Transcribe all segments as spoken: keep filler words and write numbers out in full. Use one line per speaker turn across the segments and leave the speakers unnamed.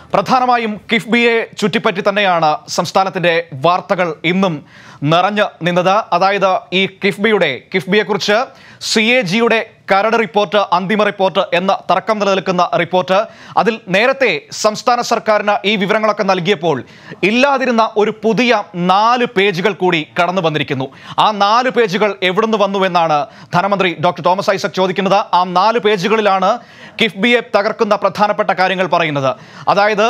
പ്രധാനമായും കിഫ്ബിയെ ചുറ്റിപ്പറ്റി തന്നെയാണ് സംസ്ഥാനത്തിന്റെ വാർത്തകൾ ഇന്നും നിറഞ്ഞു നിന്നത്. അതായത് ഈ കിഫ്ബിയുടെ കിഫ്ബിയെക്കുറിച്ച് സി എ ജിയുടെ കരട് റിപ്പോർട്ട്, അന്തിമ റിപ്പോർട്ട് എന്ന തർക്കം നിലനിൽക്കുന്ന റിപ്പോർട്ട്, അതിൽ നേരത്തെ സംസ്ഥാന സർക്കാരിന് ഈ വിവരങ്ങളൊക്കെ നൽകിയപ്പോൾ ഇല്ലാതിരുന്ന ഒരു പുതിയ നാല് പേജുകൾ കൂടി കടന്നു വന്നിരിക്കുന്നു. ആ നാല് പേജുകൾ എവിടുന്ന് വന്നു എന്നാണ് ധനമന്ത്രി ഡോക്ടർ തോമസ് ഐസക് ചോദിക്കുന്നത്. ആ നാല് പേജുകളിലാണ് കിഫ്ബിയെ തകർക്കുന്ന പ്രധാനപ്പെട്ട കാര്യങ്ങൾ പറയുന്നത്. അതായത്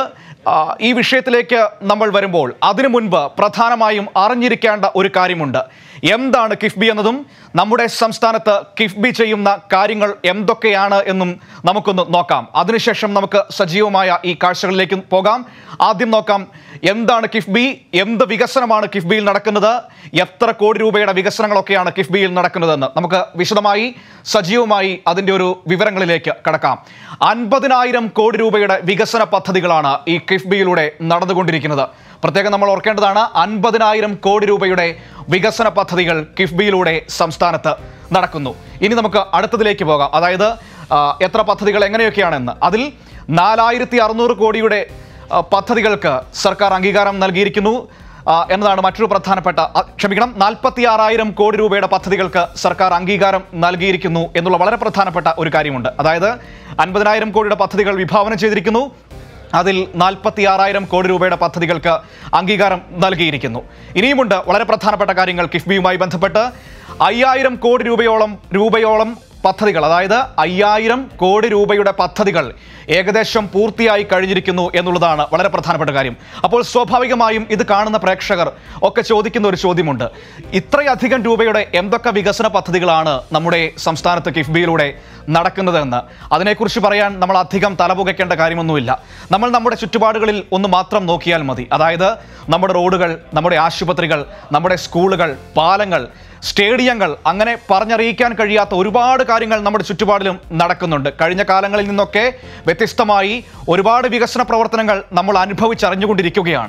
ഈ വിഷയത്തിലേക്ക് നമ്മൾ വരുമ്പോൾ അതിനു മുൻപ് പ്രധാനമായും അറിഞ്ഞിരിക്കേണ്ട ഒരു കാര്യമുണ്ട്. എന്താണ് കിഫ്ബി എന്നതും നമ്മുടെ സംസ്ഥാനത്ത് കിഫ്ബി ചെയ്യുന്ന കാര്യങ്ങൾ എന്തൊക്കെയാണ് എന്നും നമുക്കൊന്ന് നോക്കാം. അതിനുശേഷം നമുക്ക് സജീവമായ ഈ കാഴ്ചകളിലേക്ക് പോകാം. ആദ്യം നോക്കാം എന്താണ് കിഫ്ബി, എന്ത് വികസനമാണ് കിഫ്ബിയിൽ നടക്കുന്നത്, എത്ര കോടി രൂപയുടെ വികസനങ്ങളൊക്കെയാണ് കിഫ്ബിയിൽ നടക്കുന്നതെന്ന് നമുക്ക് വിശദമായി സജീവമായി അതിൻ്റെ ഒരു വിവരങ്ങളിലേക്ക് കടക്കാം. അൻപതിനായിരം കോടി രൂപയുടെ വികസന പദ്ധതികളാണ് ഈ കിഫ്ബിയിലൂടെ നടന്നുകൊണ്ടിരിക്കുന്നത്. പ്രത്യേകം നമ്മൾ ഓർക്കേണ്ടതാണ്, അൻപതിനായിരം കോടി രൂപയുടെ വികസന പദ്ധതികൾ കിഫ്ബിയിലൂടെ സംസ്ഥാനത്ത് നടക്കുന്നു. ഇനി നമുക്ക് അടുത്തതിലേക്ക് പോകാം. അതായത് എത്ര പദ്ധതികൾ എങ്ങനെയൊക്കെയാണെന്ന്. അതിൽ നാലായിരത്തി അറുന്നൂറ് കോടിയുടെ പദ്ധതികൾക്ക് സർക്കാർ അംഗീകാരം നൽകിയിരിക്കുന്നു എന്നതാണ് മറ്റൊരു പ്രധാനപ്പെട്ട ക്ഷമിക്കണം നാൽപ്പത്തി ആറായിരം കോടി രൂപയുടെ പദ്ധതികൾക്ക് സർക്കാർ അംഗീകാരം നൽകിയിരിക്കുന്നു എന്നുള്ള വളരെ പ്രധാനപ്പെട്ട ഒരു കാര്യമുണ്ട്. അതായത് അൻപതിനായിരം കോടിയുടെ പദ്ധതികൾ വിഭാവനം ചെയ്തിരിക്കുന്നു, അതിൽ നാൽപ്പത്തി ആറായിരം കോടി രൂപയുടെ പദ്ധതികൾക്ക് അംഗീകാരം നൽകിയിരിക്കുന്നു. ഇനിയുമുണ്ട് വളരെ പ്രധാനപ്പെട്ട കാര്യങ്ങൾ കിഫ്ബിയുമായി ബന്ധപ്പെട്ട്. അയ്യായിരം കോടി രൂപയോളം രൂപയോളം പദ്ധതികൾ, അതായത് അയ്യായിരം കോടി രൂപയുടെ പദ്ധതികൾ ഏകദേശം പൂർത്തിയായി കഴിഞ്ഞിരിക്കുന്നു എന്നുള്ളതാണ് വളരെ പ്രധാനപ്പെട്ട കാര്യം. അപ്പോൾ സ്വാഭാവികമായും ഇത് കാണുന്ന പ്രേക്ഷകർ ഒക്കെ ചോദിക്കുന്ന ഒരു ചോദ്യമുണ്ട്, ഇത്രയധികം രൂപയുടെ എന്തൊക്കെ വികസന പദ്ധതികളാണ് നമ്മുടെ സംസ്ഥാനത്ത് കിഫ്ബിയിലൂടെ നടക്കുന്നതെന്ന്. അതിനെക്കുറിച്ച് പറയാൻ നമ്മൾ അധികം തലപുകയ്ക്കേണ്ട കാര്യമൊന്നുമില്ല. നമ്മൾ നമ്മുടെ ചുറ്റുപാടുകളിൽ ഒന്ന് മാത്രം നോക്കിയാൽ മതി. അതായത് നമ്മുടെ റോഡുകൾ, നമ്മുടെ ആശുപത്രികൾ, നമ്മുടെ സ്കൂളുകൾ, പാലങ്ങൾ, സ്റ്റേഡിയങ്ങൾ, അങ്ങനെ പറഞ്ഞറിയിക്കാൻ കഴിയാത്ത ഒരുപാട് കാര്യങ്ങൾ നമ്മുടെ ചുറ്റുപാടിലും നടക്കുന്നുണ്ട്. കഴിഞ്ഞ കാലങ്ങളിൽ നിന്നൊക്കെ വ്യത്യസ്തമായി ഒരുപാട് വികസന പ്രവർത്തനങ്ങൾ നമ്മൾ അനുഭവിച്ചറിഞ്ഞുകൊണ്ടിരിക്കുകയാണ്.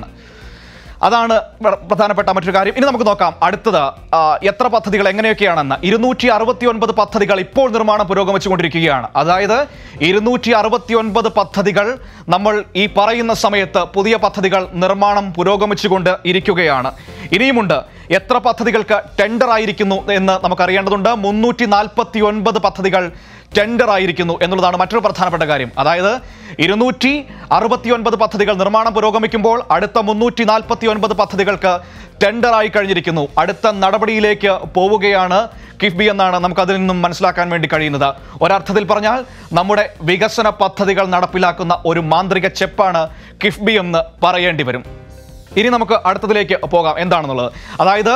അതാണ് പ്രധാനപ്പെട്ട മറ്റൊരു കാര്യം. ഇനി നമുക്ക് നോക്കാം അടുത്തത് എത്ര പദ്ധതികൾ എങ്ങനെയൊക്കെയാണെന്ന്. ഇരുന്നൂറ്റി അറുപത്തി ഒൻപത് പദ്ധതികൾ ഇപ്പോൾ നിർമ്മാണം പുരോഗമിച്ചുകൊണ്ടിരിക്കുകയാണ്. അതായത് ഇരുന്നൂറ്റി അറുപത്തി ഒൻപത് പദ്ധതികൾ നമ്മൾ ഈ പറയുന്ന സമയത്ത് പുതിയ പദ്ധതികൾ നിർമ്മാണം പുരോഗമിച്ചുകൊണ്ട് ഇരിക്കുകയാണ്. ഇനിയുമുണ്ട് എത്ര പദ്ധതികൾക്ക് ടെൻഡർ ആയിരിക്കുന്നു എന്ന് നമുക്കറിയേണ്ടതുണ്ട്. മുന്നൂറ്റി നാൽപ്പത്തി ഒൻപത് പദ്ധതികൾ ടെൻഡർ ആയിരിക്കുന്നു എന്നുള്ളതാണ് മറ്റൊരു പ്രധാനപ്പെട്ട കാര്യം. അതായത് ഇരുന്നൂറ്റി അറുപത്തി ഒൻപത് പദ്ധതികൾ നിർമ്മാണം പുരോഗമിക്കുമ്പോൾ അടുത്ത മുന്നൂറ്റി നാൽപ്പത്തി ഒൻപത് പദ്ധതികൾക്ക് ടെൻഡർ ആയി കഴിഞ്ഞിരിക്കുന്നു. അടുത്ത നടപടിയിലേക്ക് പോവുകയാണ് കിഫ്ബി എന്നാണ് നമുക്ക് അതിൽ നിന്നും മനസ്സിലാക്കാൻ വേണ്ടി കഴിയുന്നത്. ഒരർത്ഥത്തിൽ പറഞ്ഞാൽ നമ്മുടെ വികസന പദ്ധതികൾ നടപ്പിലാക്കുന്ന ഒരു മാന്ത്രിക ചെപ്പാണ് കിഫ്ബി എന്ന് പറയേണ്ടി വരും. ഇനി നമുക്ക് അടുത്തതിലേക്ക് പോകാം എന്താണെന്നുള്ളത്. അതായത്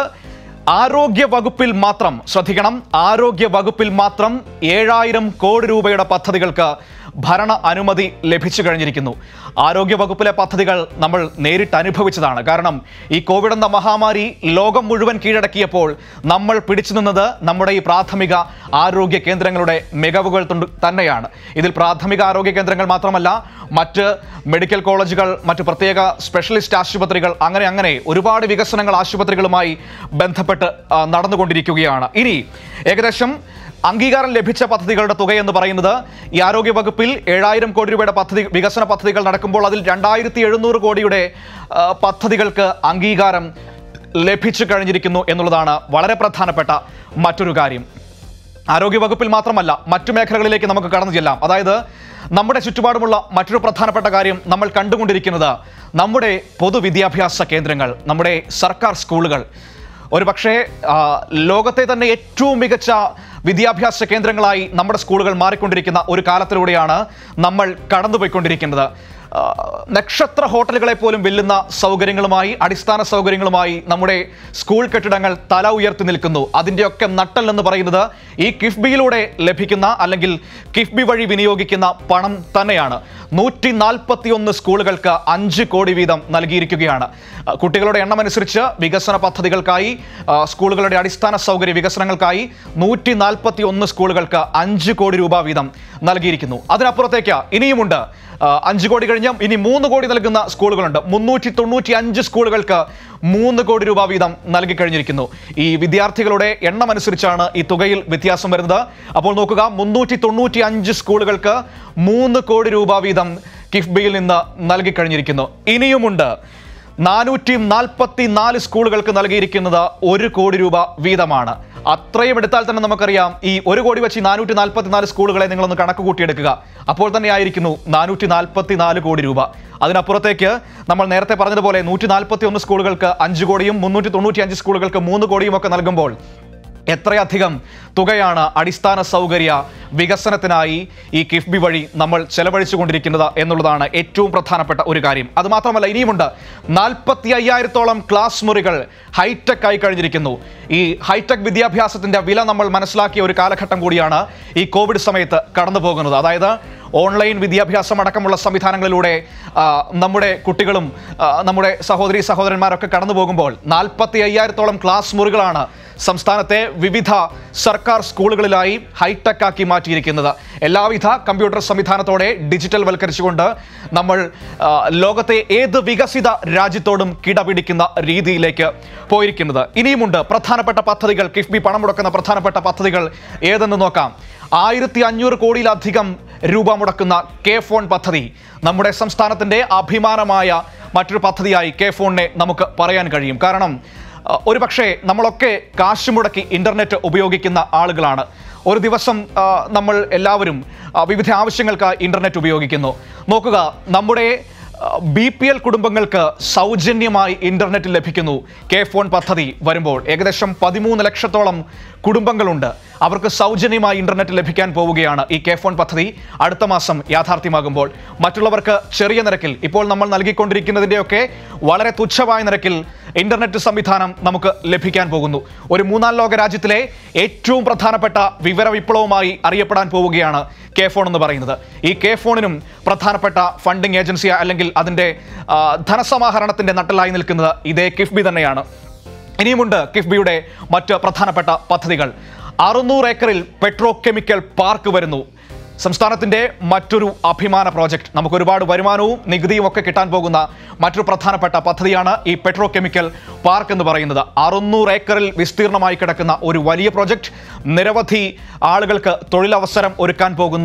ആരോഗ്യ വകുപ്പിൽ മാത്രം ശ്രദ്ധിക്കണം, ആരോഗ്യ വകുപ്പിൽ മാത്രം ഏഴായിരം കോടി രൂപയുടെ പദ്ധതികൾക്ക് ഭരണ അനുമതി ലഭിച്ചു കഴിഞ്ഞിരിക്കുന്നു. ആരോഗ്യ വകുപ്പിലെ പദ്ധതികൾ നമ്മൾ നേരിട്ട് അനുഭവിച്ചതാണ്. കാരണം ഈ കോവിഡ് എന്ന മഹാമാരി ലോകം മുഴുവൻ കീഴടക്കിയപ്പോൾ നമ്മൾ പിടിച്ചു നിന്നത് നമ്മുടെ ഈ പ്രാഥമിക ആരോഗ്യ കേന്ദ്രങ്ങളുടെ മികവുകൾ തന്നെയാണ്. ഇതിൽ പ്രാഥമിക ആരോഗ്യ കേന്ദ്രങ്ങൾ മാത്രമല്ല, മറ്റ് മെഡിക്കൽ കോളേജുകൾ, മറ്റ് പ്രത്യേക സ്പെഷ്യലിസ്റ്റ് ആശുപത്രികൾ, അങ്ങനെ അങ്ങനെ ഒരുപാട് വികസനങ്ങൾ ആശുപത്രികളുമായി ബന്ധപ്പെട്ട് നടന്നുകൊണ്ടിരിക്കുകയാണ്. ഇനി ഏകദേശം അംഗീകാരം ലഭിച്ച പദ്ധതികളുടെ തുക എന്ന് പറയുന്നത് ഈ ആരോഗ്യ വകുപ്പിൽ ഏഴായിരം കോടി രൂപയുടെ പദ്ധതി വികസന പദ്ധതികൾ നടക്കുമ്പോൾ അതിൽ രണ്ടായിരത്തി എഴുന്നൂറ് കോടിയുടെ പദ്ധതികൾക്ക് അംഗീകാരം ലഭിച്ചു കഴിഞ്ഞിരിക്കുന്നു എന്നുള്ളതാണ് വളരെ പ്രധാനപ്പെട്ട മറ്റൊരു കാര്യം. ആരോഗ്യ വകുപ്പിൽ മാത്രമല്ല, മറ്റു മേഖലകളിലേക്ക് നമുക്ക് കടന്നു ചെല്ലാം. അതായത് നമ്മുടെ ചുറ്റുപാടുമുള്ള മറ്റൊരു പ്രധാനപ്പെട്ട കാര്യം നമ്മൾ കണ്ടുകൊണ്ടിരിക്കുന്നത് നമ്മുടെ പൊതുവിദ്യാഭ്യാസ കേന്ദ്രങ്ങൾ, നമ്മുടെ സർക്കാർ സ്കൂളുകൾ. ഒരു പക്ഷേ ലോകത്തെ തന്നെ ഏറ്റവും മികച്ച വിദ്യാഭ്യാസ കേന്ദ്രങ്ങളായി നമ്മുടെ സ്കൂളുകൾ മാറിക്കൊണ്ടിരിക്കുന്ന ഒരു കാലത്തിലൂടെയാണ് നമ്മൾ കടന്നുപോയിക്കൊണ്ടിരിക്കുന്നത്. നക്ഷത്ര ഹോട്ടലുകളെ പോലും വെല്ലുന്ന സൗകര്യങ്ങളുമായി, അടിസ്ഥാന സൗകര്യങ്ങളുമായി നമ്മുടെ സ്കൂൾ കെട്ടിടങ്ങൾ തല ഉയർത്തി നിൽക്കുന്നു. അതിൻ്റെയൊക്കെ നട്ടൽ എന്ന് പറയുന്നത് ഈ കിഫ്ബിയിലൂടെ ലഭിക്കുന്ന അല്ലെങ്കിൽ കിഫ്ബി വഴി വിനിയോഗിക്കുന്ന പണം തന്നെയാണ്. നൂറ്റി നാൽപ്പത്തി ഒന്ന് സ്കൂളുകൾക്ക് അഞ്ച് കോടി വീതം നൽകിയിരിക്കുകയാണ്. കുട്ടികളുടെ എണ്ണം അനുസരിച്ച് വികസന പദ്ധതികൾക്കായി, സ്കൂളുകളുടെ അടിസ്ഥാന സൗകര്യ വികസനങ്ങൾക്കായി നൂറ്റി നാൽപ്പത്തി ഒന്ന് സ്കൂളുകൾക്ക് അഞ്ച് കോടി രൂപ വീതം നൽകിയിരിക്കുന്നു. അതിനപ്പുറത്തേക്ക് ഇനിയുമുണ്ട്. അഞ്ച് കോടി കഴിഞ്ഞ് ഇനി മൂന്ന് കോടി നൽകുന്ന സ്കൂളുകളുണ്ട്. മുന്നൂറ്റി തൊണ്ണൂറ്റി അഞ്ച് സ്കൂളുകൾക്ക് മൂന്ന് കോടി രൂപ വീതം നൽകി കഴിഞ്ഞിരിക്കുന്നു. ഈ വിദ്യാർത്ഥികളുടെ എണ്ണം അനുസരിച്ചാണ് ഈ തുകയിൽ വ്യത്യാസം വരുന്നത്. അപ്പോൾ നോക്കുക, മുന്നൂറ്റി തൊണ്ണൂറ്റി അഞ്ച് സ്കൂളുകൾക്ക് മൂന്ന് കോടി രൂപ വീതം കിഫ്ബിയിൽ നിന്ന് നൽകിക്കഴിഞ്ഞിരിക്കുന്നു. ഇനിയുമുണ്ട് നാനൂറ്റി നാൽപ്പത്തി നാല് സ്കൂളുകൾക്ക് നൽകിയിരിക്കുന്നത് ഒരു കോടി രൂപ വീതമാണ്. അത്രയും എടുത്താൽ തന്നെ നമുക്കറിയാം ഈ ഒരു കോടി വെച്ച് നാനൂറ്റി നാൽപ്പത്തി നാല് സ്കൂളുകളെ നിങ്ങളൊന്ന് കണക്ക് കൂട്ടിയെടുക്കുക. അപ്പോൾ തന്നെ ആയിരിക്കുന്നു നാനൂറ്റി നാൽപ്പത്തി നാല് കോടി രൂപ. അതിനപ്പുറത്തേക്ക് നമ്മൾ നേരത്തെ പറഞ്ഞതുപോലെ നൂറ്റി നാൽപ്പത്തി ഒന്ന് സ്കൂളുകൾക്ക് അഞ്ച് കോടിയും മുന്നൂറ്റി തൊണ്ണൂറ്റി അഞ്ച് സ്കൂളുകൾക്ക് മൂന്ന് കോടിയും ഒക്കെ നൽകുമ്പോൾ എത്രയധികം തുകയാണ് അടിസ്ഥാന സൗകര്യ വികസനത്തിനായി ഈ കിഫ്ബി വഴി നമ്മൾ ചെലവഴിച്ചു കൊണ്ടിരിക്കുന്നത് എന്നുള്ളതാണ് ഏറ്റവും പ്രധാനപ്പെട്ട ഒരു കാര്യം. അതുമാത്രമല്ല, ഇനിയുമുണ്ട് നാൽപ്പത്തി അയ്യായിരത്തോളം ക്ലാസ് മുറികൾ ഹൈടെക് ആയി കഴിഞ്ഞിരിക്കുന്നു. ഈ ഹൈടെക് വിദ്യാഭ്യാസത്തിന്റെ വില നമ്മൾ മനസ്സിലാക്കിയ ഒരു കാലഘട്ടം കൂടിയാണ് ഈ കോവിഡ് സമയത്ത് കടന്നു പോകുന്നത്. അതായത് ഓൺലൈൻ വിദ്യാഭ്യാസം അടക്കമുള്ള സംവിധാനങ്ങളിലൂടെ നമ്മുടെ കുട്ടികളും നമ്മുടെ സഹോദരി സഹോദരന്മാരൊക്കെ കടന്നു പോകുമ്പോൾ നാൽപ്പത്തി അയ്യായിരത്തോളം ക്ലാസ് മുറികളാണ് സംസ്ഥാനത്തെ വിവിധ സർക്കാർ സ്കൂളുകളിലായി ഹൈടെക് ആക്കി മാറ്റിയിരിക്കുന്നത്. എല്ലാവിധ കമ്പ്യൂട്ടർ സംവിധാനത്തോടെ ഡിജിറ്റൽ വൽക്കരിച്ചുകൊണ്ട് നമ്മൾ ലോകത്തെ ഏത് വികസിത രാജ്യത്തോടും കിടപിടിക്കുന്ന രീതിയിലേക്ക് പോയിരിക്കുന്നത്. ഇനിയുമുണ്ട് പ്രധാനപ്പെട്ട പദ്ധതികൾ. കിഫ്ബി പണം മുടക്കുന്ന പ്രധാനപ്പെട്ട പദ്ധതികൾ ഏതെന്ന് നോക്കാം. ആയിരത്തി അഞ്ഞൂറ് കോടിയിലധികം രൂപ മുടക്കുന്ന കെ ഫോൺ പദ്ധതി നമ്മുടെ സംസ്ഥാനത്തിൻ്റെ അഭിമാനമായ മറ്റൊരു പദ്ധതിയായി കെ ഫോണിനെ നമുക്ക് പറയാൻ കഴിയും. കാരണം ഒരു പക്ഷേ നമ്മളൊക്കെ കാശ് മുടക്കി ഇൻ്റർനെറ്റ് ഉപയോഗിക്കുന്ന ആളുകളാണ്. ഒരു ദിവസം നമ്മൾ എല്ലാവരും വിവിധ ആവശ്യങ്ങൾക്ക് ഇൻ്റർനെറ്റ് ഉപയോഗിക്കുന്നു. നോക്കുക, നമ്മുടെ ബി പി എൽ കുടുംബങ്ങൾക്ക് സൗജന്യമായി ഇൻ്റർനെറ്റ് ലഭിക്കുന്നു കെ ഫോൺ പദ്ധതി വരുമ്പോൾ. ഏകദേശം പതിമൂന്ന് ലക്ഷത്തോളം കുടുംബങ്ങളുണ്ട്, അവർക്ക് സൗജന്യമായി ഇൻ്റർനെറ്റ് ലഭിക്കാൻ പോവുകയാണ് ഈ കെ ഫോൺ പദ്ധതി അടുത്ത മാസം യാഥാർത്ഥ്യമാകുമ്പോൾ. മറ്റുള്ളവർക്ക് ചെറിയ നിരക്കിൽ, ഇപ്പോൾ നമ്മൾ നൽകിക്കൊണ്ടിരിക്കുന്നതിൻ്റെയൊക്കെ വളരെ തുച്ഛമായ നിരക്കിൽ ഇൻ്റർനെറ്റ് സംവിധാനം നമുക്ക് ലഭിക്കാൻ പോകുന്നു. ഒരു മൂന്നാം ലോക രാജ്യത്തിലെ ഏറ്റവും പ്രധാനപ്പെട്ട വിവര വിപ്ലവമായി അറിയപ്പെടാൻ പോവുകയാണ് കെ ഫോൺ എന്ന് പറയുന്നത്. ഈ കെ ഫോണിനും പ്രധാനപ്പെട്ട ഫണ്ടിംഗ് ഏജൻസി അല്ലെങ്കിൽ അതിൻ്റെ ധനസമാഹരണത്തിൻ്റെ നട്ടലായി നിൽക്കുന്നത് ഇതേ കിഫ്ബി തന്നെയാണ്. ഇനിയുമുണ്ട് കിഫ്ബിയുടെ മറ്റ് പ്രധാനപ്പെട്ട പദ്ധതികൾ. അറുന്നൂറ് ഏക്കറിൽ പെട്രോ കെമിക്കൽ പാർക്ക് വരുന്നു. സംസ്ഥാനത്തിൻ്റെ മറ്റൊരു അഭിമാന പ്രോജക്റ്റ്. നമുക്ക് ഒരുപാട് വരുമാനവും നികുതിയും ഒക്കെ കിട്ടാൻ പോകുന്ന മറ്റൊരു പ്രധാനപ്പെട്ട പദ്ധതിയാണ് ഈ പെട്രോ കെമിക്കൽ പാർക്ക് എന്ന് പറയുന്നത്. അറുന്നൂറ് ഏക്കറിൽ വിസ്തീർണമായി കിടക്കുന്ന ഒരു വലിയ പ്രോജക്റ്റ്, നിരവധി ആളുകൾക്ക് തൊഴിലവസരം ഒരുക്കാൻ പോകുന്ന,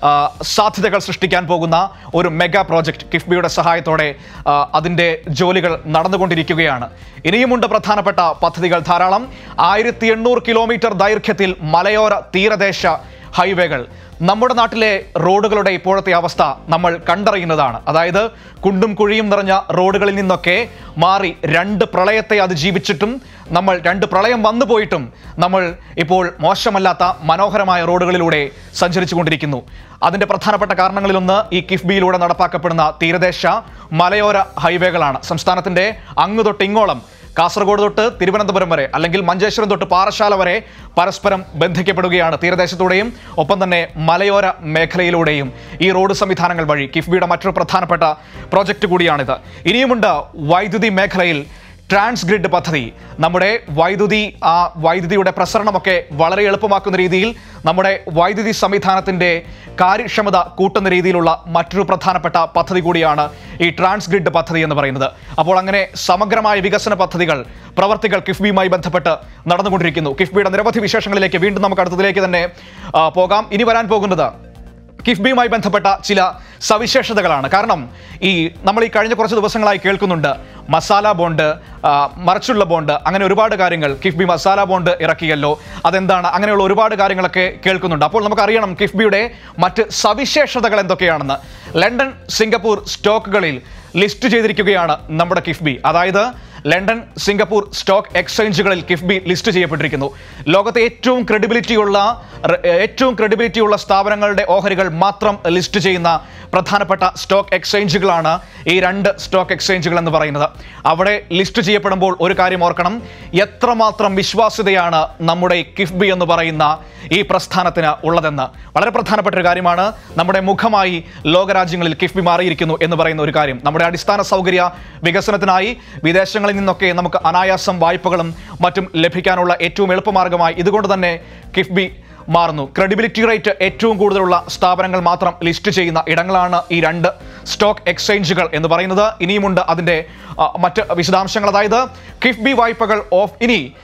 സാധ്യതകൾ സൃഷ്ടിക്കാൻ പോകുന്ന ഒരു മെഗാ പ്രോജക്റ്റ്. കിഫ്ബിയുടെ സഹായത്തോടെ അതിൻ്റെ ജോലികൾ നടന്നുകൊണ്ടിരിക്കുകയാണ്. ഇനിയുമുണ്ട് പ്രധാനപ്പെട്ട പദ്ധതികൾ ധാരാളം. ആയിരത്തി എണ്ണൂറ് കിലോമീറ്റർ ദൈർഘ്യത്തിൽ മലയോര തീരദേശ ഹൈവേകൾ. നമ്മുടെ നാട്ടിലെ റോഡുകളുടെ ഇപ്പോഴത്തെ അവസ്ഥ നമ്മൾ കണ്ടറിയുന്നതാണ്. അതായത് കുണ്ടും കുഴിയും നിറഞ്ഞ റോഡുകളിൽ നിന്നൊക്കെ മാറി രണ്ട് പ്രളയത്തെ അതിജീവിച്ചിട്ടും നമ്മൾ രണ്ട് പ്രളയം വന്നു പോയിട്ടും നമ്മൾ ഇപ്പോൾ മോശമല്ലാത്ത മനോഹരമായ റോഡുകളിലൂടെ സഞ്ചരിച്ചു കൊണ്ടിരിക്കുന്നു. അതിൻ്റെ പ്രധാനപ്പെട്ട കാരണങ്ങളിലൊന്ന് ഈ കിഫ്ബിയിലൂടെ നടപ്പാക്കപ്പെടുന്ന തീരദേശ മലയോര ഹൈവേകളാണ്. സംസ്ഥാനത്തിൻ്റെ അങ്ങ് തൊട്ട് ഇങ്ങോളം, കാസർഗോഡ് തൊട്ട് തിരുവനന്തപുരം വരെ അല്ലെങ്കിൽ മഞ്ചേശ്വരം തൊട്ട് പാറശാല വരെ പരസ്പരം ബന്ധിക്കപ്പെടുകയാണ് തീരദേശത്തൂടെയും ഒപ്പം തന്നെ മലയോര മേഖലയിലൂടെയും ഈ റോഡ് സംവിധാനങ്ങൾ വഴി. കിഫ്ബിയുടെ മറ്റൊരു പ്രധാനപ്പെട്ട പ്രോജക്റ്റ് കൂടിയാണിത്. ഇനിയുമുണ്ട് വൈദ്യുതി മേഖലയിൽ ട്രാൻസ്ഗ്രിഡ് പദ്ധതി. നമ്മുടെ വൈദ്യുതി ആ വൈദ്യുതിയുടെ പ്രസരണമൊക്കെ വളരെ എളുപ്പമാക്കുന്ന രീതിയിൽ നമ്മുടെ വൈദ്യുതി സംവിധാനത്തിൻ്റെ കാര്യക്ഷമത കൂട്ടുന്ന രീതിയിലുള്ള മറ്റൊരു പ്രധാനപ്പെട്ട പദ്ധതി കൂടിയാണ് ഈ ട്രാൻസ്ഗ്രിഡ് പദ്ധതി എന്ന് പറയുന്നത്. അപ്പോൾ അങ്ങനെ സമഗ്രമായ വികസന പദ്ധതികൾ, പ്രവർത്തികൾ കിഫ്ബിയുമായി ബന്ധപ്പെട്ട് നടന്നുകൊണ്ടിരിക്കുന്നു. കിഫ്ബിയുടെ നിരവധി വിശേഷങ്ങളിലേക്ക് വീണ്ടും നമുക്ക് അടുത്തതിലേക്ക് തന്നെ പോകാം. ഇനി വരാൻ പോകുന്നത് കിഫ്ബിയുമായി ബന്ധപ്പെട്ട ചില സവിശേഷതകളാണ്. കാരണം ഈ നമ്മൾ ഈ കഴിഞ്ഞ കുറച്ച് ദിവസങ്ങളായി കേൾക്കുന്നുണ്ട് മസാല ബോണ്ട്, മറച്ചുള്ള ബോണ്ട്, അങ്ങനെ ഒരുപാട് കാര്യങ്ങൾ. കിഫ്ബി മസാല ബോണ്ട് ഇറക്കിയല്ലോ, അതെന്താണ്, അങ്ങനെയുള്ള ഒരുപാട് കാര്യങ്ങളൊക്കെ കേൾക്കുന്നുണ്ട്. അപ്പോൾ നമുക്കറിയണം കിഫ്ബിയുടെ മറ്റ് സവിശേഷതകൾ എന്തൊക്കെയാണെന്ന്. ലണ്ടൻ, സിംഗപ്പൂർ സ്റ്റോക്കുകളിൽ ലിസ്റ്റ് ചെയ്തിരിക്കുകയാണ് നമ്മുടെ കിഫ്ബി. അതായത് ലണ്ടൻ, സിംഗപ്പൂർ സ്റ്റോക്ക് എക്സ്ചേഞ്ചുകളിൽ കിഫ്ബി ലിസ്റ്റ് ചെയ്യപ്പെട്ടിരിക്കുന്നു. ലോകത്തെ ഏറ്റവും ക്രെഡിബിലിറ്റിയുള്ള ഏറ്റവും ക്രെഡിബിലിറ്റിയുള്ള സ്ഥാപനങ്ങളുടെ ഓഹരികൾ മാത്രം ലിസ്റ്റ് ചെയ്യുന്ന പ്രധാനപ്പെട്ട സ്റ്റോക്ക് എക്സ്ചേഞ്ചുകളാണ് ഈ രണ്ട് സ്റ്റോക്ക് എക്സ്ചേഞ്ചുകൾ എന്ന് പറയുന്നത്. അവിടെ ലിസ്റ്റ് ചെയ്യപ്പെടുമ്പോൾ ഒരു കാര്യം ഓർക്കണം, എത്രമാത്രം വിശ്വാസ്യതയാണ് നമ്മുടെ കിഫ്ബി എന്ന് പറയുന്ന ഈ പ്രസ്ഥാനത്തിന് ഉള്ളതെന്ന്. വളരെ പ്രധാനപ്പെട്ട ഒരു കാര്യമാണ്. നമ്മുടെ മുഖമായി ലോകരാജ്യങ്ങളിൽ കിഫ്ബി മാറിയിരിക്കുന്നു എന്ന് പറയുന്ന ഒരു കാര്യം. നമ്മുടെ അടിസ്ഥാന സൗകര്യ വികസനത്തിനായി വിദേശങ്ങളിൽ നിന്നൊക്കെ നമുക്ക് അനായാസം വായ്പകളും മറ്റും ലഭിക്കാനുള്ള ഏറ്റവും എളുപ്പമാർഗമായി ഇതുകൊണ്ട് തന്നെ കിഫ്ബി മാറുന്നു. ക്രെഡിബിലിറ്റി റേറ്റ് ഏറ്റവും കൂടുതലുള്ള സ്ഥാപനങ്ങൾ മാത്രം ലിസ്റ്റ് ചെയ്യുന്ന ഇടങ്ങളാണ് ഈ രണ്ട് സ്റ്റോക്ക് എക്സ്ചേഞ്ചുകൾ എന്ന് പറയുന്നത്. ഇനിയുമുണ്ട് അതിൻ്റെ മറ്റ് വിശദാംശങ്ങൾ. അതായത് കിഫ്ബി വായ്പകൾ ഓഫ് ഇനി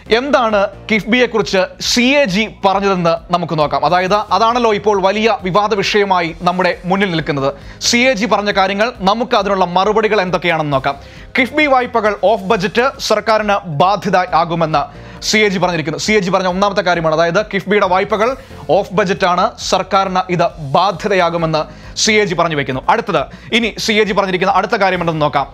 എന്താണ് കിഫ്ബിയെ കുറിച്ച് സി എ ജി പറഞ്ഞതെന്ന് നമുക്ക് നോക്കാം. അതായത് അതാണല്ലോ ഇപ്പോൾ വലിയ വിവാദ വിഷയമായി നമ്മുടെ മുന്നിൽ നിൽക്കുന്നത്. സി എ ജി പറഞ്ഞ കാര്യങ്ങൾ, നമുക്ക് അതിനുള്ള മറുപടികൾ എന്തൊക്കെയാണെന്ന് നോക്കാം. കിഫ്ബി വായ്പകൾ ഓഫ് ബജറ്റ് സർക്കാരിന് ബാധ്യത ആകുമെന്ന് സി എ ജി പറഞ്ഞിരിക്കുന്നു. സി എ ജി പറഞ്ഞ ഒന്നാമത്തെ കാര്യമാണ്, അതായത് കിഫ്ബിയുടെ വായ്പകൾ ഓഫ് ബജറ്റാണ്, സർക്കാരിന് ഇത് ബാധ്യതയാകുമെന്ന് സി എ ജി പറഞ്ഞു വെക്കുന്നു. അടുത്തത്, ഇനി സി എ ജി പറഞ്ഞിരിക്കുന്ന അടുത്ത കാര്യമുണ്ടെന്ന് നോക്കാം.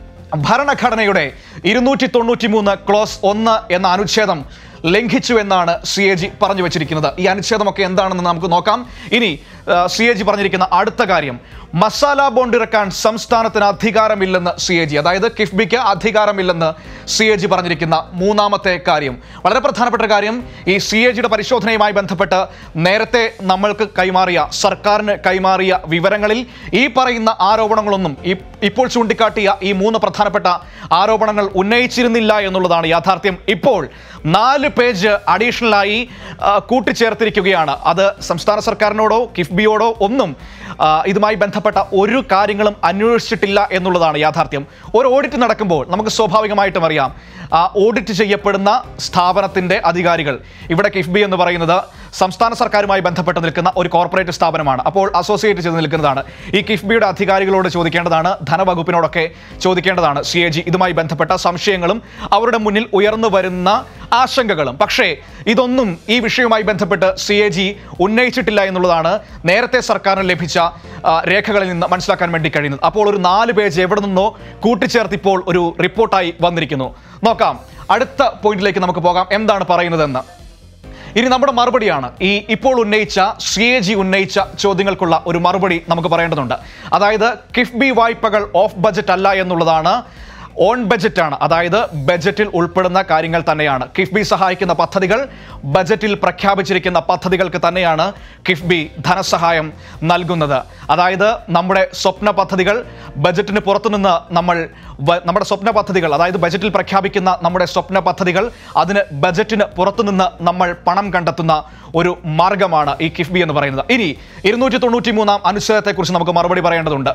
ഭരണഘടനയുടെ ഇരുന്നൂറ്റി തൊണ്ണൂറ്റി മൂന്ന് ക്ലോസ് ഒന്ന് എന്ന അനുച്ഛേദം ലംഘിച്ചു എന്നാണ് സി എ ജി പറഞ്ഞു വെച്ചിരിക്കുന്നത്. ഈ അനുച്ഛേദമൊക്കെ എന്താണെന്ന് നമുക്ക് നോക്കാം. ഇനി സി എ ജി പറഞ്ഞിരിക്കുന്ന അടുത്ത കാര്യം, മസാല ബോണ്ട് ഇറക്കാൻ സംസ്ഥാനത്തിന് അധികാരമില്ലെന്ന് സി എ ജി, അതായത് കിഫ്ബിക്ക് അധികാരമില്ലെന്ന് സി എ ജി പറഞ്ഞിരിക്കുന്ന മൂന്നാമത്തെ കാര്യം. വളരെ പ്രധാനപ്പെട്ട കാര്യം, ഈ സി എ ജിയുടെ പരിശോധനയുമായി ബന്ധപ്പെട്ട് നേരത്തെ നമ്മൾക്ക് കൈമാറിയ, സർക്കാരിന് കൈമാറിയ വിവരങ്ങളിൽ ഈ പറയുന്ന ആരോപണങ്ങളൊന്നും, ഇപ്പോൾ ചൂണ്ടിക്കാട്ടിയ ഈ മൂന്ന് പ്രധാനപ്പെട്ട ആരോപണങ്ങൾ ഉന്നയിച്ചിരുന്നില്ല എന്നുള്ളതാണ് യാഥാർത്ഥ്യം. ഇപ്പോൾ നാല് പേജ് അഡീഷണലായി കൂട്ടിച്ചേർത്തിരിക്കുകയാണ്. അത് സംസ്ഥാന സർക്കാരിനോടോ കിഫ്ബിയോടോ ഒന്നും ഇതുമായി ബന്ധപ്പെട്ട ഒരു കാര്യങ്ങളും അന്വേഷിച്ചിട്ടില്ല എന്നുള്ളതാണ് യാഥാർത്ഥ്യം. ഒരു ഓഡിറ്റ് നടക്കുമ്പോൾ നമുക്ക് സ്വാഭാവികമായിട്ടും അറിയാം, ആ ഓഡിറ്റ് ചെയ്യപ്പെടുന്ന സ്ഥാപനത്തിൻ്റെ അധികാരികൾ, ഇവിടെ കിഫ്ബി എന്ന് പറയുന്നത് സംസ്ഥാന സർക്കാരുമായി ബന്ധപ്പെട്ട് നിൽക്കുന്ന ഒരു കോർപ്പറേറ്റ് സ്ഥാപനമാണ്, അപ്പോൾ അസോസിയേറ്റ് ചെയ്ത് നിൽക്കുന്നതാണ്. ഈ കിഫ്ബിയുടെ അധികാരികളോട് ചോദിക്കേണ്ടതാണ്, ധനവകുപ്പിനോടൊക്കെ ചോദിക്കേണ്ടതാണ് സി എ ജി ഇതുമായി ബന്ധപ്പെട്ട സംശയങ്ങളും അവരുടെ മുന്നിൽ ഉയർന്നു വരുന്ന ആശങ്കകളും. പക്ഷേ ഇതൊന്നും ഈ വിഷയവുമായി ബന്ധപ്പെട്ട് സി എ ജി ഉന്നയിച്ചിട്ടില്ല എന്നുള്ളതാണ് നേരത്തെ സർക്കാരിന് ലഭിച്ച രേഖകളിൽ നിന്ന് മനസ്സിലാക്കാൻ വേണ്ടി കഴിയുന്നത്. അപ്പോൾ ഒരു നാല് പേജ് എവിടെ നിന്നോ കൂട്ടിച്ചേർത്തിപ്പോൾ ഒരു റിപ്പോർട്ടായി വന്നിരിക്കുന്നു. നോക്കാം, അടുത്ത പോയിന്റിലേക്ക് നമുക്ക് പോകാം, എന്താണ് പറയുന്നതെന്ന്. ഇനി നമ്മുടെ മറുപടിയാണ് ഈ ഇപ്പോൾ ഉന്നയിച്ച സി എ ജി ഉന്നയിച്ച ചോദ്യങ്ങൾക്കുള്ള ഒരു മറുപടി നമുക്ക് പറയേണ്ടതുണ്ട്. അതായത് കിഫ്ബി വായ്പകൾ ഓഫ് ബജറ്റ് അല്ല എന്നുള്ളതാണ്, ഓൺ ബജറ്റാണ്, അതായത് ബജറ്റിൽ ഉൾപ്പെടുന്ന കാര്യങ്ങൾ തന്നെയാണ്. കിഫ്ബി സഹായിക്കുന്ന പദ്ധതികൾ ബജറ്റിൽ പ്രഖ്യാപിച്ചിരിക്കുന്ന പദ്ധതികൾക്ക് തന്നെയാണ് കിഫ്ബി ധനസഹായം നൽകുന്നത്. അതായത് നമ്മുടെ സ്വപ്ന പദ്ധതികൾ, ബജറ്റിന് പുറത്തുനിന്ന് നമ്മൾ നമ്മുടെ സ്വപ്ന പദ്ധതികൾ, അതായത് ബജറ്റിൽ പ്രഖ്യാപിക്കുന്ന നമ്മുടെ സ്വപ്ന പദ്ധതികൾ, അതിന് ബജറ്റിന് പുറത്തുനിന്ന് നമ്മൾ പണം കണ്ടെത്തുന്ന ഒരു മാർഗമാണ് ഈ കിഫ്ബി എന്ന് പറയുന്നത്. ഇനി ഇരുന്നൂറ്റി തൊണ്ണൂറ്റി മൂന്നാം അനുച്ഛേദത്തെക്കുറിച്ച് നമുക്ക് മറുപടി പറയേണ്ടതുണ്ട്.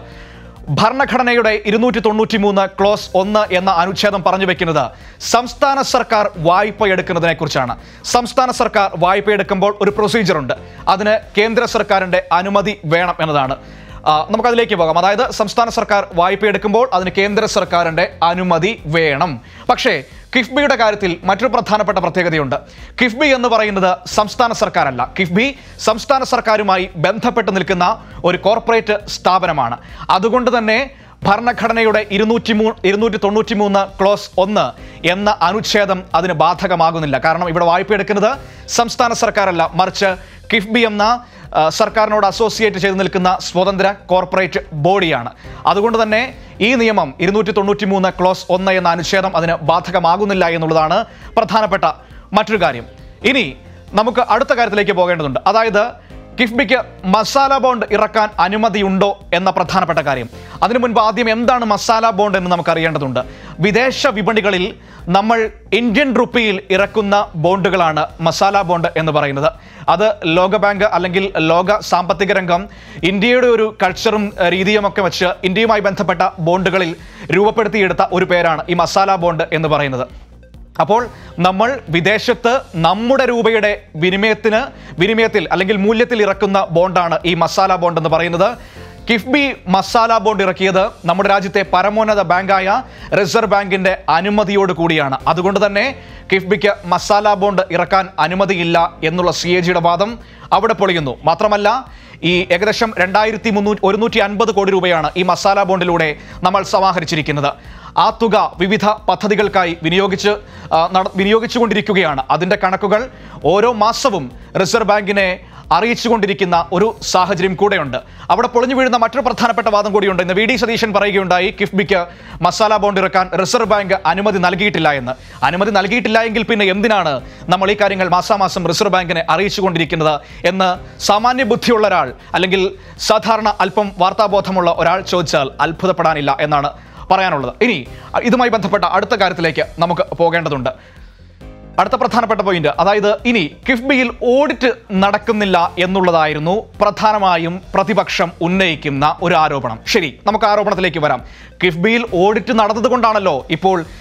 ഭരണഘടനയുടെ ഇരുന്നൂറ്റി തൊണ്ണൂറ്റി മൂന്ന് ക്ലോസ് ഒന്ന് എന്ന അനുച്ഛേദം പറഞ്ഞു വെക്കുന്നത് സംസ്ഥാന സർക്കാർ വായ്പ എടുക്കുന്നതിനെ കുറിച്ചാണ്. സംസ്ഥാന സർക്കാർ വായ്പ എടുക്കുമ്പോൾ ഒരു പ്രൊസീജിയറുണ്ട്, അതിന് കേന്ദ്ര സർക്കാരിൻ്റെ അനുമതി വേണം എന്നതാണ്. നമുക്കതിലേക്ക് പോകാം. അതായത് സംസ്ഥാന സർക്കാർ വായ്പ എടുക്കുമ്പോൾ അതിന് കേന്ദ്ര സർക്കാരിൻ്റെ അനുമതി വേണം. പക്ഷേ കിഫ്ബിയുടെ കാര്യത്തിൽ മറ്റൊരു പ്രധാനപ്പെട്ട പ്രത്യേകതയുണ്ട്. കിഫ്ബി എന്ന് പറയുന്നത് സംസ്ഥാന സർക്കാരല്ല. കിഫ്ബി സംസ്ഥാന സർക്കാരുമായി ബന്ധപ്പെട്ട് നിൽക്കുന്ന ഒരു കോർപ്പറേറ്റ് സ്ഥാപനമാണ്. അതുകൊണ്ട് തന്നെ ഭരണഘടനയുടെ ഇരുന്നൂറ്റി മൂ ഇരുന്നൂറ്റി തൊണ്ണൂറ്റി മൂന്ന് ക്ലോസ് ഒന്ന് എന്ന അനുച്ഛേദം അതിന് ബാധകമാകുന്നില്ല. കാരണം ഇവിടെ വായ്പ എടുക്കുന്നത് സംസ്ഥാന സർക്കാരല്ല, മറിച്ച് കിഫ്ബി എന്ന സർക്കാരിനോട് അസോസിയേറ്റ് ചെയ്ത് നിൽക്കുന്ന സ്വതന്ത്ര കോർപ്പറേറ്റ് ബോഡിയാണ്. അതുകൊണ്ട് തന്നെ ഈ നിയമം ഇരുന്നൂറ്റി തൊണ്ണൂറ്റി മൂന്ന് ക്ലോസ് ഒന്ന് എന്ന അനുച്ഛേദം അതിന് ബാധകമാകുന്നില്ല എന്നുള്ളതാണ് പ്രധാനപ്പെട്ട മറ്റൊരു കാര്യം. ഇനി നമുക്ക് അടുത്ത കാര്യത്തിലേക്ക് പോകേണ്ടതുണ്ട്. അതായത് കിഫ്ബിക്ക് മസാല ബോണ്ട് ഇറക്കാൻ അനുമതിയുണ്ടോ എന്ന പ്രധാനപ്പെട്ട കാര്യം. അതിനു മുൻപ് ആദ്യം എന്താണ് മസാല ബോണ്ട് എന്ന് നമുക്ക് അറിയേണ്ടതുണ്ട്. വിദേശ വിപണികളിൽ നമ്മൾ ഇന്ത്യൻ റുപ്പിയിൽ ഇറക്കുന്ന ബോണ്ടുകളാണ് മസാല ബോണ്ട് എന്ന് പറയുന്നത്. അത് ലോകബാങ്ക് അല്ലെങ്കിൽ ലോക സാമ്പത്തിക രംഗം ഇന്ത്യയുടെ ഒരു കൾച്ചറും രീതിയും ഒക്കെ വെച്ച് ഇന്ത്യയുമായി ബന്ധപ്പെട്ട ബോണ്ടുകളിൽ രൂപപ്പെടുത്തിയെടുത്ത ഒരു പേരാണ് ഈ മസാല ബോണ്ട് എന്ന് പറയുന്നത്. അപ്പോൾ നമ്മൾ വിദേശത്ത് നമ്മുടെ രൂപയുടെ വിനിമയത്തിന് വിനിമയത്തിൽ അല്ലെങ്കിൽ മൂല്യത്തിൽ ഇറക്കുന്ന ബോണ്ടാണ് ഈ മസാല ബോണ്ട് എന്ന് പറയുന്നത്. കിഫ്ബി മസാല ബോണ്ട് ഇറക്കിയത് നമ്മുടെ രാജ്യത്തെ പരമോന്നത ബാങ്കായ റിസർവ് ബാങ്കിന്റെ അനുമതിയോട് കൂടിയാണ്. അതുകൊണ്ട് തന്നെ കിഫ്ബിക്ക് മസാല ബോണ്ട് ഇറക്കാൻ അനുമതിയില്ല എന്നുള്ള സി എ ജിയുടെ വാദം അവിടെ പൊളിയുന്നു. മാത്രമല്ല ഈ ഏകദേശം രണ്ടായിരത്തി മുന്നൂറ്റി ഒരുന്നൂറ്റി അൻപത് കോടി രൂപയാണ് ഈ മസാല ബോണ്ടിലൂടെ നമ്മൾ സമാഹരിച്ചിരിക്കുന്നത്. ആ തുക വിവിധ പദ്ധതികൾക്കായി വിനിയോഗിച്ച് വിനിയോഗിച്ചുകൊണ്ടിരിക്കുകയാണ്. അതിൻ്റെ കണക്കുകൾ ഓരോ മാസവും റിസർവ് ബാങ്കിനെ അറിയിച്ചുകൊണ്ടിരിക്കുന്ന ഒരു സാഹചര്യം കൂടെയുണ്ട്. അവിടെ പൊളിഞ്ഞു വീഴുന്ന മറ്റൊരു പ്രധാനപ്പെട്ട വാദം കൂടിയുണ്ട്. ഇന്ന് വി ഡി സതീശൻ പറയുകയുണ്ടായി കിഫ്ബിക്ക് മസാല ബോണ്ട് ഇറക്കാൻ റിസർവ് ബാങ്ക് അനുമതി നൽകിയിട്ടില്ല എന്ന്. അനുമതി നൽകിയിട്ടില്ല എങ്കിൽ പിന്നെ എന്തിനാണ് നമ്മൾ ഈ കാര്യങ്ങൾ മാസാമാസം റിസർവ് ബാങ്കിനെ അറിയിച്ചുകൊണ്ടിരിക്കുന്നത് എന്ന് സാമാന്യ ബുദ്ധിയുള്ള ഒരാൾ അല്ലെങ്കിൽ സാധാരണ അല്പം വാർത്താബോധമുള്ള ഒരാൾ ചോദിച്ചാൽ അത്ഭുതപ്പെടാനില്ല എന്നാണ് പറയാനുള്ളത്. ഇനി ഇതുമായി ബന്ധപ്പെട്ട അടുത്ത കാര്യത്തിലേക്ക് നമുക്ക് പോകേണ്ടതുണ്ട്. അടുത്ത പ്രധാനപ്പെട്ട പോയിന്റ്, അതായത് ഇനി കിഫ്ബിയിൽ ഓഡിറ്റ് നടക്കുന്നില്ല എന്നുള്ളതായിരുന്നു പ്രധാനമായും പ്രതിപക്ഷം ഉന്നയിക്കുന്ന ഒരു ആരോപണം. ശരി, നമുക്ക് ആരോപണത്തിലേക്ക് വരാം. കിഫ്ബിയിൽ ഓഡിറ്റ് നടന്നതുകൊണ്ടാണല്ലോ ഇപ്പോൾ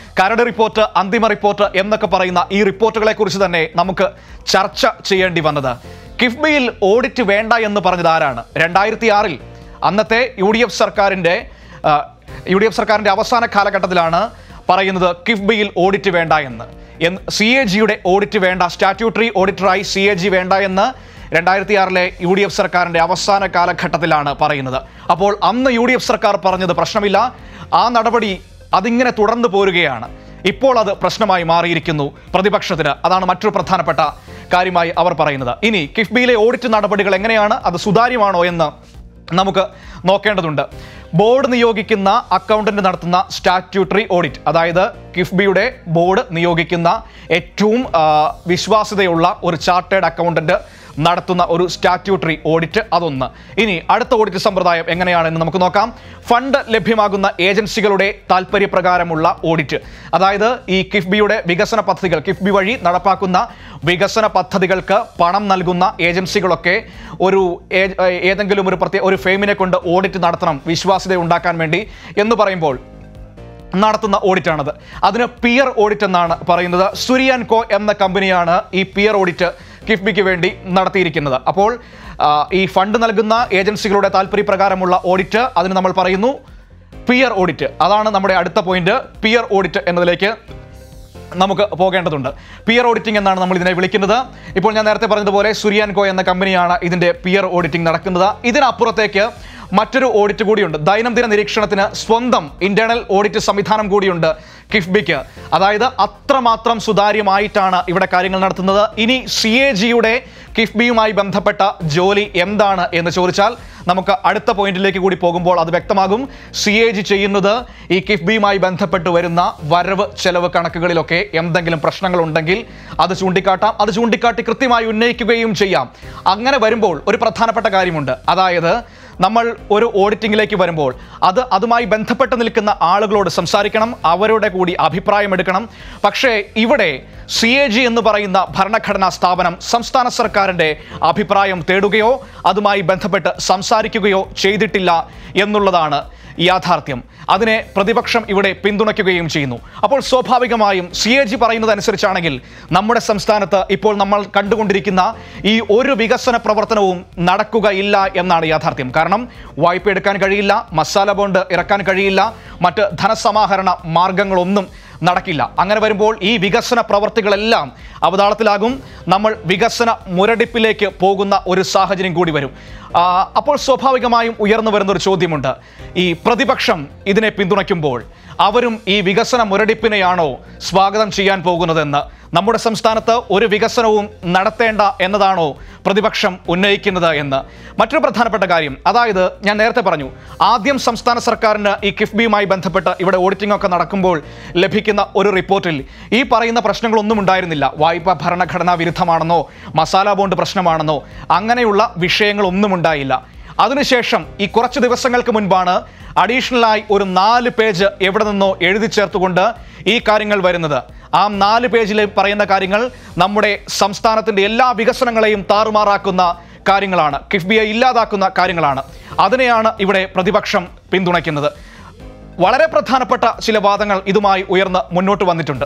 കരട് റിപ്പോർട്ട്, അന്തിമ റിപ്പോർട്ട് എന്നൊക്കെ പറയുന്ന ഈ റിപ്പോർട്ടുകളെ കുറിച്ച് തന്നെ നമുക്ക് ചർച്ച ചെയ്യേണ്ടി വന്നത്. കിഫ്ബിയിൽ ഓഡിറ്റ് വേണ്ട എന്ന് പറഞ്ഞത് ആരാണ്? രണ്ടായിരത്തി ആറിൽ അന്നത്തെ യു ഡി എഫ് സർക്കാരിൻ്റെ യു ഡി എഫ് സർക്കാരിൻ്റെ അവസാന കാലഘട്ടത്തിലാണ് പറയുന്നത് കിഫ്ബിയിൽ ഓഡിറ്റ് വേണ്ട എന്ന്. സി എ ജിയുടെ ഓഡിറ്റ് വേണ്ട, സ്റ്റാറ്റ്യൂട്ടറി ഓഡിറ്ററായി സി എ ജി വേണ്ട എന്ന് രണ്ടായിരത്തി ആറിലെ യു ഡി എഫ് സർക്കാരിൻ്റെ അവസാന കാലഘട്ടത്തിലാണ് പറയുന്നത്. അപ്പോൾ അന്ന് യു ഡി എഫ് സർക്കാർ പറഞ്ഞത് പ്രശ്നമില്ല, ആ നടപടി അതിങ്ങനെ തുടർന്നു പോരുകയാണ്. ഇപ്പോൾ അത് പ്രശ്നമായി മാറിയിരിക്കുന്നു പ്രതിപക്ഷത്തിന്. അതാണ് മറ്റൊരു പ്രധാനപ്പെട്ട കാര്യമായി അവർ പറയുന്നത്. ഇനി കിഫ്ബിയിലെ ഓഡിറ്റ് നടപടികൾ എങ്ങനെയാണ്, അത് സുതാര്യമാണോ എന്ന് നമുക്ക് നോക്കേണ്ടതുണ്ട്. ബോർഡ് നിയോഗിക്കുന്ന അക്കൗണ്ടന്റ് നടത്തുന്ന സ്റ്റാറ്റ്യൂട്ടറി ഓഡിറ്റ്, അതായത് കിഫ്ബിയുടെ ബോർഡ് നിയോഗിക്കുന്ന ഏറ്റവും വിശ്വാസ്യതയുള്ള ഒരു ചാർട്ടേഡ് അക്കൗണ്ടന്റ് നടത്തുന്ന ഒരു സ്റ്റാറ്റ്യൂട്ടറി ഓഡിറ്റ്, അതൊന്ന്. ഇനി അടുത്ത ഓഡിറ്റ് സമ്പ്രദായം എങ്ങനെയാണെന്ന് നമുക്ക് നോക്കാം. ഫണ്ട് ലഭ്യമാകുന്ന ഏജൻസികളുടെ താല്പര്യപ്രകാരമുള്ള ഓഡിറ്റ്, അതായത് ഈ കിഫ്ബിയുടെ വികസന പദ്ധതികൾ, കിഫ്ബി വഴി നടപ്പാക്കുന്ന വികസന പദ്ധതികൾക്ക് പണം നൽകുന്ന ഏജൻസികളൊക്കെ ഒരു ഏതെങ്കിലും ഒരു പ്രത്യേക ഒരു ഫേമിനെ കൊണ്ട് ഓഡിറ്റ് നടത്തണം വിശ്വാസ്യത ഉണ്ടാക്കാൻ വേണ്ടി എന്ന് പറയുമ്പോൾ നടത്തുന്ന ഓഡിറ്റാണത്. അതിന് പിയർ ഓഡിറ്റ് എന്നാണ് പറയുന്നത്. സുരി ആൻഡ് കോ എന്ന കമ്പനിയാണ് ഈ പിയർ ഓഡിറ്റ് കിഫ്ബിക്ക് വേണ്ടി നടത്തിയിരിക്കുന്നത്. അപ്പോൾ ഈ ഫണ്ട് നൽകുന്ന ഏജൻസികളുടെ താല്പര്യപ്രകാരമുള്ള ഓഡിറ്റ്, അതിന് നമ്മൾ പറയുന്നു പിയർ ഓഡിറ്റ്. അതാണ് നമ്മുടെ അടുത്ത പോയിന്റ്. പിയർ ഓഡിറ്റ് എന്നതിലേക്ക് നമുക്ക് പോകേണ്ടതുണ്ട്. പിയർ ഓഡിറ്റിംഗ് എന്നാണ് നമ്മൾ ഇതിനെ വിളിക്കുന്നത്. ഇപ്പോൾ ഞാൻ നേരത്തെ പറഞ്ഞതുപോലെ സുരി ആൻഡ് കോ എന്ന കമ്പനിയാണ് ഇതിൻ്റെ പിയർ ഓഡിറ്റിംഗ് നടക്കുന്നത്. ഇതിനപ്പുറത്തേക്ക് മറ്റൊരു ഓഡിറ്റ് കൂടിയുണ്ട്. ദൈനംദിന നിരീക്ഷണത്തിന് സ്വന്തം ഇന്റേണൽ ഓഡിറ്റ് സംവിധാനം കൂടിയുണ്ട് കിഫ്ബിക്ക്. അതായത് അത്രമാത്രം സുതാര്യമായിട്ടാണ് ഇവിടെ കാര്യങ്ങൾ നടത്തുന്നത്. ഇനി സി എ ജിയുടെ കിഫ്ബിയുമായി ബന്ധപ്പെട്ട ജോലി എന്താണ് എന്ന് ചോദിച്ചാൽ നമുക്ക് അടുത്ത പോയിന്റിലേക്ക് കൂടി പോകുമ്പോൾ അത് വ്യക്തമാകും. സി എ ജി ചെയ്യുന്നത് ഈ കിഫ്ബിയുമായി ബന്ധപ്പെട്ട് വരുന്ന വരവ് ചെലവ് കണക്കുകളിലൊക്കെ എന്തെങ്കിലും പ്രശ്നങ്ങൾ ഉണ്ടെങ്കിൽ അത് ചൂണ്ടിക്കാട്ടാം, അത് ചൂണ്ടിക്കാട്ടി കൃത്യമായി ഉന്നയിക്കുകയും ചെയ്യാം. അങ്ങനെ വരുമ്പോൾ ഒരു പ്രധാനപ്പെട്ട കാര്യമുണ്ട്. അതായത് നമ്മൾ ഒരു ഓഡിറ്റിംഗിലേക്ക് വരുമ്പോൾ അത് അതുമായി ബന്ധപ്പെട്ട് നിൽക്കുന്ന ആളുകളോട് സംസാരിക്കണം, അവരുടെ കൂടി അഭിപ്രായം എടുക്കണം. പക്ഷേ ഇവിടെ സി എ ജി എന്ന് പറയുന്ന ഭരണഘടനാ സ്ഥാപനം സംസ്ഥാന സർക്കാരിൻ്റെ അഭിപ്രായം തേടുകയോ അതുമായി ബന്ധപ്പെട്ട് സംസാരിക്കുകയോ ചെയ്തിട്ടില്ല എന്നുള്ളതാണ് യാഥാർത്ഥ്യം. അതിനെ പ്രതിപക്ഷം ഇവിടെ പിന്തുണയ്ക്കുകയും ചെയ്യുന്നു. അപ്പോൾ സ്വാഭാവികമായും സി എ ജി പറയുന്നതനുസരിച്ചാണെങ്കിൽ നമ്മുടെ സംസ്ഥാനത്ത് ഇപ്പോൾ നമ്മൾ കണ്ടുകൊണ്ടിരിക്കുന്ന ഈ ഒരു വികസന പ്രവർത്തനവും നടക്കുകയില്ല എന്നാണ് യാഥാർത്ഥ്യം. കാരണം വായ്പ എടുക്കാൻ കഴിയില്ല, മസാല ബോണ്ട് ഇറക്കാൻ കഴിയില്ല, മറ്റ് ധനസമാഹരണ മാർഗങ്ങളൊന്നും നടക്കില്ല. അങ്ങനെ വരുമ്പോൾ ഈ വികസന പ്രവർത്തികളെല്ലാം അവതാളത്തിലാകും. നമ്മൾ വികസന മുരടിപ്പിലേക്ക് പോകുന്ന ഒരു സാഹചര്യം കൂടി വരും. അപ്പോൾ സ്വാഭാവികമായും ഉയർന്നു വരുന്നൊരു ചോദ്യമുണ്ട്. ഈ പ്രതിപക്ഷം ഇതിനെ പിന്തുണയ്ക്കുമ്പോൾ അവരും ഈ വികസന മുരടിപ്പിനെയാണോ സ്വാഗതം ചെയ്യാൻ പോകുന്നതെന്ന്? നമ്മുടെ സംസ്ഥാനത്ത് ഒരു വികസനവും നടത്തേണ്ട എന്നതാണോ പ്രതിപക്ഷം ഉന്നയിക്കുന്നത് എന്ന്? മറ്റൊരു പ്രധാനപ്പെട്ട കാര്യം, അതായത് ഞാൻ നേരത്തെ പറഞ്ഞു, ആദ്യം സംസ്ഥാന സർക്കാരിന് ഈ കിഫ്ബിയുമായി ബന്ധപ്പെട്ട് ഇവിടെ ഓഡിറ്റിംഗ് ഒക്കെ നടക്കുമ്പോൾ ലഭിക്കുന്ന ഒരു റിപ്പോർട്ടിൽ ഈ പറയുന്ന പ്രശ്നങ്ങളൊന്നും ഉണ്ടായിരുന്നില്ല. വായ്പ ഭരണഘടനാ വിരുദ്ധമാണെന്നോ മസാല ബോണ്ട് പ്രശ്നമാണെന്നോ അങ്ങനെയുള്ള വിഷയങ്ങളൊന്നും ഉണ്ടായില്ല. അതിനുശേഷം ഈ കുറച്ച് ദിവസങ്ങൾക്ക് മുൻപാണ് അഡീഷണലായി ഒരു നാല് പേജ് എവിടെ നിന്നോ എഴുതി ചേർത്തുകൊണ്ട് ഈ കാര്യങ്ങൾ വരുന്നത്. ആ നാല് പേജിൽ പറയുന്ന കാര്യങ്ങൾ നമ്മുടെ സംസ്ഥാനത്തിൻ്റെ എല്ലാ വികസനങ്ങളെയും താറുമാറാക്കുന്ന കാര്യങ്ങളാണ്, കിഫ്ബിയെ ഇല്ലാതാക്കുന്ന കാര്യങ്ങളാണ്. അതിനെയാണ് ഇവിടെ പ്രതിപക്ഷം പിന്തുണയ്ക്കുന്നത്. വളരെ പ്രധാനപ്പെട്ട ചില വാദങ്ങൾ ഇതുമായി ഉയർന്ന് മുന്നോട്ട് വന്നിട്ടുണ്ട്.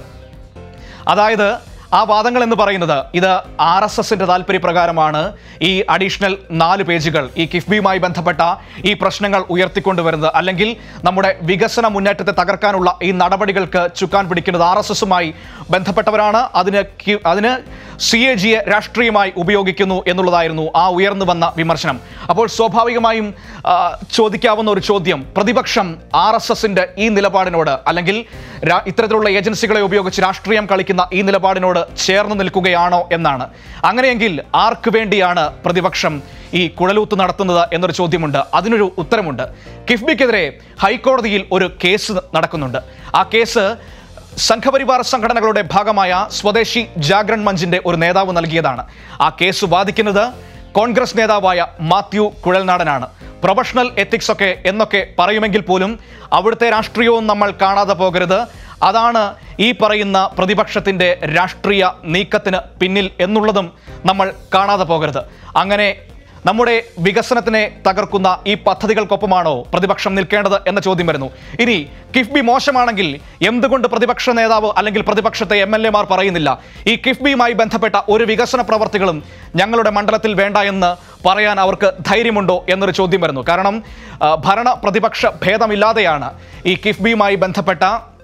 അതായത് ആ വാദങ്ങൾ എന്ന് പറയുന്നത് ഇത് ആർ എസ് എസിൻ്റെ താല്പര്യപ്രകാരമാണ് ഈ അഡീഷണൽ നാല് പേജുകൾ ഈ കിഫ്ബിയുമായി ബന്ധപ്പെട്ട ഈ പ്രശ്നങ്ങൾ ഉയർത്തിക്കൊണ്ടുവരുന്നത്, അല്ലെങ്കിൽ നമ്മുടെ വികസന മുന്നേറ്റത്തെ തകർക്കാനുള്ള ഈ നടപടികൾക്ക് ചുക്കാൻ പിടിക്കുന്നത് ആർ എസ് എസുമായി ബന്ധപ്പെട്ടവരാണ്. അതിന് അതിന് സി എ ജിയെ രാഷ്ട്രീയമായി ഉപയോഗിക്കുന്നു എന്നുള്ളതായിരുന്നു ആ ഉയർന്നു വന്ന വിമർശനം. അപ്പോൾ സ്വാഭാവികമായും ചോദിക്കാവുന്ന ഒരു ചോദ്യം, പ്രതിപക്ഷം ആർ എസ് എസിൻ്റെ ഈ നിലപാടിനോട്, അല്ലെങ്കിൽ ഇത്തരത്തിലുള്ള ഏജൻസികളെ ഉപയോഗിച്ച് രാഷ്ട്രീയം കളിക്കുന്ന ഈ നിലപാടിനോട് ചേർന്ന് നിൽക്കുകയാണോ എന്നാണ്. അങ്ങനെയെങ്കിൽ ആർക്ക് വേണ്ടിയാണ് പ്രതിപക്ഷം ഈ കുഴലൂത്ത് നടത്തുന്നത് എന്നൊരു ചോദ്യമുണ്ട്. അതിനൊരു ഉത്തരമുണ്ട്. കിഫ്ബിക്കെതിരെ ഹൈക്കോടതിയിൽ ഒരു കേസ് നടക്കുന്നുണ്ട്. ആ കേസ് സംഘപരിവാർ സംഘടനകളുടെ ഭാഗമായ സ്വദേശി ജാഗ്രൺ മഞ്ചിന്റെ ഒരു നേതാവ് നൽകിയതാണ്. ആ കേസ് വാദിക്കുന്നത് കോൺഗ്രസ് നേതാവായ മാത്യു കുഴൽനാടനാണ്. പ്രൊഫഷണൽ എത്തിക്സ് ഒക്കെ എന്നൊക്കെ പറയുമെങ്കിൽ പോലും അവിടുത്തെ രാഷ്ട്രീയവും നമ്മൾ കാണാതെ പോകരുത്. അതാണ് ഈ പറയുന്ന പ്രതിപക്ഷത്തിൻ്റെ രാഷ്ട്രീയ നീക്കത്തിന് പിന്നിൽ എന്നുള്ളതും നമ്മൾ കാണാതെ പോകരുത്. അങ്ങനെ നമ്മുടെ വികസനത്തിനെ തകർക്കുന്ന ഈ പദ്ധതികൾക്കൊപ്പമാണോ പ്രതിപക്ഷം നിൽക്കേണ്ടത് എന്ന ചോദ്യം വരുന്നു. ഇനി കിഫ്ബി മോശമാണെങ്കിൽ എന്തുകൊണ്ട് പ്രതിപക്ഷ നേതാവ് അല്ലെങ്കിൽ പ്രതിപക്ഷത്തെ എം എൽ എമാർ പറയുന്നില്ല ഈ കിഫ്ബിയുമായി ബന്ധപ്പെട്ട ഒരു വികസന പ്രവർത്തികളും ഞങ്ങളുടെ മണ്ഡലത്തിൽ വേണ്ട എന്ന് പറയാൻ അവർക്ക് ധൈര്യമുണ്ടോ എന്നൊരു ചോദ്യം വരുന്നു. കാരണം ഭരണ പ്രതിപക്ഷ ഭേദമില്ലാതെയാണ് ഈ കിഫ്ബിയുമായി ബന്ധപ്പെട്ട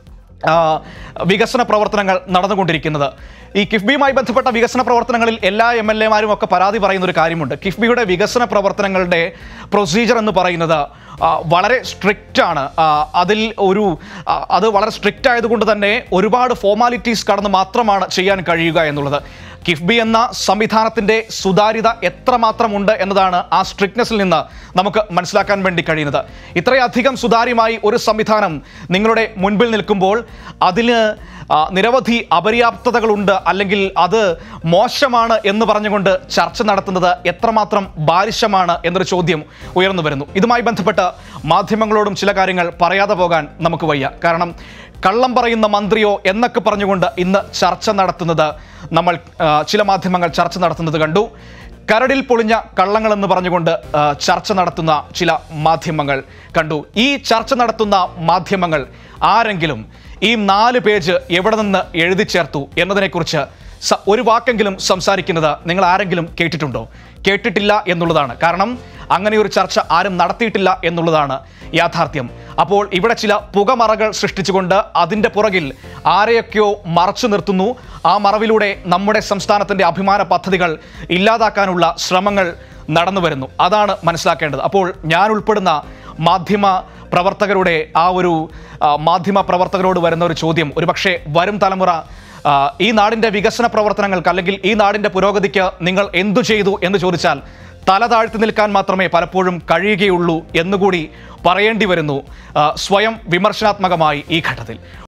വികസന പ്രവർത്തനങ്ങൾ നടന്നുകൊണ്ടിരിക്കുന്നത്. ഈ കിഫ്ബിയുമായി ബന്ധപ്പെട്ട വികസന പ്രവർത്തനങ്ങളിൽ എല്ലാ എം എൽ എമാരും ഒക്കെ പരാതി പറയുന്ന ഒരു കാര്യമുണ്ട്. കിഫ്ബിയുടെ വികസന പ്രവർത്തനങ്ങളുടെ പ്രൊസീജിയർ എന്ന് പറയുന്നത് വളരെ സ്ട്രിക്റ്റ് ആണ്. അതിൽ ഒരു അത് വളരെ സ്ട്രിക്റ്റ് ആയതുകൊണ്ട് തന്നെ ഒരുപാട് ഫോർമാലിറ്റീസ് കടന്ന് മാത്രമാണ് ചെയ്യാൻ കഴിയുക എന്നുള്ളത്. കിഫ്ബി എന്ന സംവിധാനത്തിൻ്റെ സുതാര്യത എത്രമാത്രമുണ്ട് എന്നതാണ് ആ സ്ട്രിക്ട്നെസ്സിൽ നിന്ന് നമുക്ക് മനസ്സിലാക്കാൻ വേണ്ടി കഴിയുന്നത്. ഇത്രയധികം സുതാര്യമായി ഒരു സംവിധാനം നിങ്ങളുടെ മുൻപിൽ നിൽക്കുമ്പോൾ അതിന് നിരവധി അപര്യാപ്തതകളുണ്ട് അല്ലെങ്കിൽ അത് മോശമാണ് എന്ന് പറഞ്ഞുകൊണ്ട് ചർച്ച നടത്തുന്നത് എത്രമാത്രം ബാലിശമാണ് എന്നൊരു ചോദ്യം ഉയർന്നു വരുന്നു. ഇതുമായി ബന്ധപ്പെട്ട് മാധ്യമങ്ങളോടും ചില കാര്യങ്ങൾ പറയാതെ പോകാൻ നമുക്ക് വയ്യ. കാരണം കള്ളം പറയുന്ന മന്ത്രിയോ എന്നൊക്കെ പറഞ്ഞുകൊണ്ട് ഇന്ന് ചർച്ച നടത്തുന്നത് നമ്മൾ ചില മാധ്യമങ്ങൾ ചർച്ച നടത്തുന്നത് കണ്ടു. കരടിൽ പൊളിഞ്ഞ കള്ളങ്ങളെന്ന് പറഞ്ഞുകൊണ്ട് ചർച്ച നടത്തുന്ന ചില മാധ്യമങ്ങൾ കണ്ടു. ഈ ചർച്ച നടത്തുന്ന മാധ്യമങ്ങൾ ആരെങ്കിലും ഈ നാല് പേജ് എവിടെ നിന്ന് എഴുതി ചേർത്തു എന്നതിനെക്കുറിച്ച് ഒരു വാക്കെങ്കിലും സംസാരിക്കുന്നത് നിങ്ങൾ ആരെങ്കിലും കേട്ടിട്ടുണ്ടോ? കേട്ടിട്ടില്ല എന്നുള്ളതാണ്. കാരണം അങ്ങനെ ഒരു ചർച്ച ആരും നടത്തിയിട്ടില്ല എന്നുള്ളതാണ് യാഥാർത്ഥ്യം. അപ്പോൾ ഇവിടെ ചില പുകമറകൾ സൃഷ്ടിച്ചുകൊണ്ട് അതിൻ്റെ പുറകിൽ ആരെയൊക്കെയോ മറച്ചു നിർത്തുന്നു. ആ മറവിലൂടെ നമ്മുടെ സംസ്ഥാനത്തിൻ്റെ അഭിമാന പദ്ധതികൾ ഇല്ലാതാക്കാനുള്ള ശ്രമങ്ങൾ നടന്നു വരുന്നു. അതാണ് മനസ്സിലാക്കേണ്ടത്. അപ്പോൾ ഞാൻ ഉൾപ്പെടുന്ന മാധ്യമ പ്രവർത്തകരുടെ ആ ഒരു മാധ്യമ പ്രവർത്തകരോട് വരുന്ന ഒരു ചോദ്യം, ഒരുപക്ഷെ വരും തലമുറ ഈ നാടിൻ്റെ വികസന പ്രവർത്തനങ്ങൾക്ക് അല്ലെങ്കിൽ ഈ നാടിൻ്റെ പുരോഗതിക്ക് നിങ്ങൾ എന്തു ചെയ്തു എന്ന് ചോദിച്ചാൽ തല താഴ്ത്തി നിൽക്കാൻ മാത്രമേ പലപ്പോഴും കഴിയുകയുള്ളൂ എന്നുകൂടി പറയേണ്ടി വരുന്നു സ്വയം വിമർശനാത്മകമായി ഈ ഘട്ടത്തിൽ.